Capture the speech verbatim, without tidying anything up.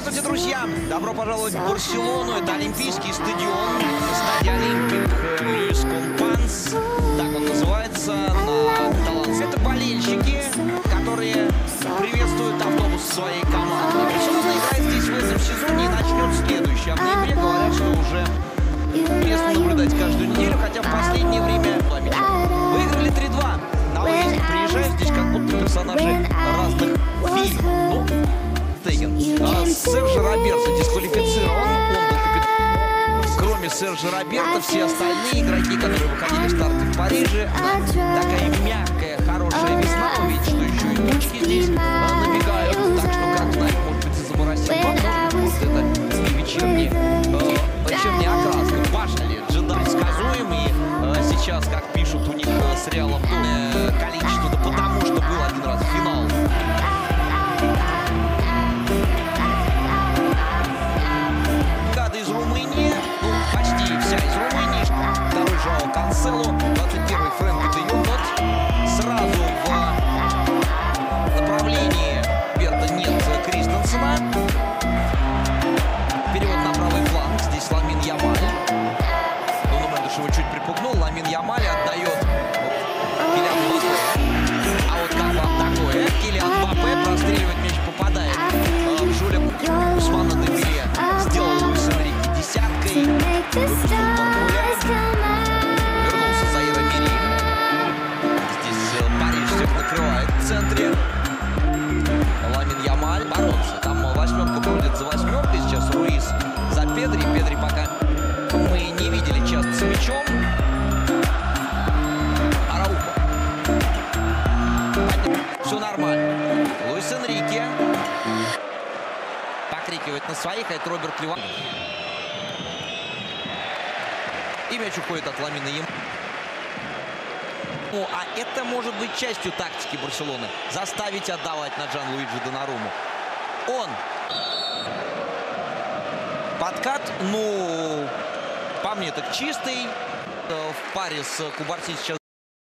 Здравствуйте, друзья! Добро пожаловать в Барселону. Это Олимпийский стадион. Стадия Олимпик Льюис Компанс. Так он называется на каталанском. Это болельщики, которые приветствуют автобус своей команды. Барселона играет здесь в этом сезоне и начнет следующий. А в ноябре говорят, что уже интересно наблюдать каждую неделю, хотя в последнее время выиграли три-два. На выезде приезжают здесь как будто персонажи разных фильмов. Ну, А Сержа Роберто дисквалифицирован, он был капитаном. Кроме Сержа Роберто, все остальные игроки, которые выходили в старты в Париже, такая мягкая, хорошая весна. Вы видите, что еще и тучки здесь набегают. Так что, как знать, может быть, из-за моросит потом, может, это вечерний, э, вечерний окрас. Важно ли джедай сказуем, и э, сейчас, как пишут у них э, с Реалом, э, количество, да потому что был один раз финал. Из Румынии, ну, почти вся из Румынии. Второй Жоао Кансело, двадцать первый Фрэнк де Йонг. Сразу в направлении Берта нет Кристенсена. Перевод на правый фланг. Здесь Ламин Ямаль. Ну, Думаю, его чуть припугнул. Ламин Ямаль отдает Килиан Мбаппе. А вот как вам такое? Килиан Мбаппе простреливает мяч, попадает в Жюля Усмана Дембеле. Сделал Луис Энрике десяткой. Вернулся Заир Эмери. Здесь Париж всех накрывает в центре. Ламин Ямаль бороться. Там восьмерка будет за восьмеркой. Сейчас Руис за Педри. Педри пока мы не видели часто с мячом. Араухо. Все нормально. Луис Энрике покрикивает на своих, а это Роберт Левандовски. И мяч уходит от Ламина Ямаля. Ну, а это может быть частью тактики Барселоны. Заставить отдавать на Джанлуиджи Донарумму. Он. Подкат, ну, по мне так чистый. В паре с Кубарси сейчас